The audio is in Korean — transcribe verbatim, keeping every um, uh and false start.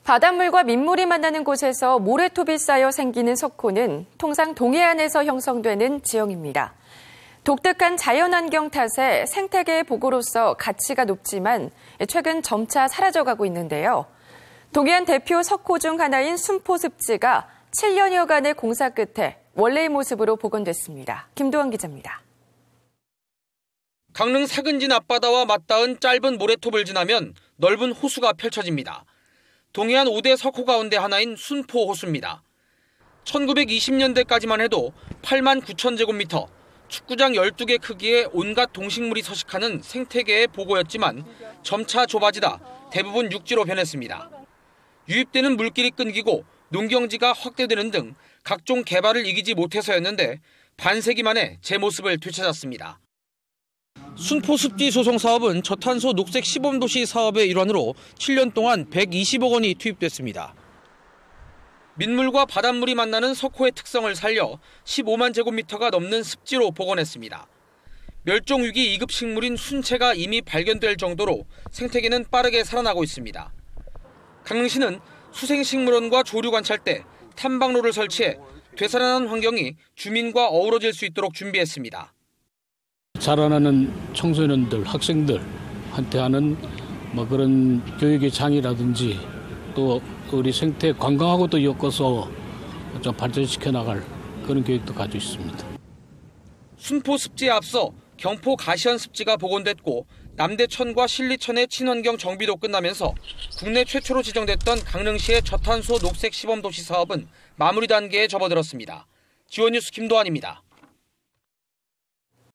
바닷물과 민물이 만나는 곳에서 모래톱이 쌓여 생기는 석호는 통상 동해안에서 형성되는 지형입니다. 독특한 자연환경 탓에 생태계의 보고로서 가치가 높지만 최근 점차 사라져가고 있는데요. 동해안 대표 석호 중 하나인 순포습지가 칠 년여간의 공사 끝에 원래의 모습으로 복원됐습니다. 김도환 기자입니다. 강릉 사근진 앞바다와 맞닿은 짧은 모래톱을 지나면 넓은 호수가 펼쳐집니다. 동해안 오 대 석호 가운데 하나인 순포 호수입니다. 천구백이십 년대까지만 해도 팔만 구천 제곱미터, 축구장 열두 개 크기의 온갖 동식물이 서식하는 생태계의 보고였지만 점차 좁아지다 대부분 육지로 변했습니다. 유입되는 물길이 끊기고 농경지가 확대되는 등 각종 개발을 이기지 못해서였는데 반세기 만에 제 모습을 되찾았습니다. 순포습지 소송 사업은 저탄소 녹색 시범도시 사업의 일환으로 칠 년 동안 백이십억 원이 투입됐습니다. 민물과 바닷물이 만나는 석호의 특성을 살려 십오만 제곱미터가 넘는 습지로 복원했습니다. 멸종위기 이 급 식물인 순채가 이미 발견될 정도로 생태계는 빠르게 살아나고 있습니다. 강릉시는 수생식물원과 조류관찰대, 탐방로를 설치해 되살아난 환경이 주민과 어우러질 수 있도록 준비했습니다. 자라나는 청소년들, 학생들한테 하는 뭐 그런 교육의 장이라든지 또 우리 생태 관광하고도 엮어서 좀 발전시켜 나갈 그런 계획도 가지고 있습니다. 순포 습지에 앞서 경포 가시현 습지가 복원됐고 남대천과 신리천의 친환경 정비도 끝나면서 국내 최초로 지정됐던 강릉시의 저탄소 녹색 시범도시 사업은 마무리 단계에 접어들었습니다. 지원뉴스 김도환입니다.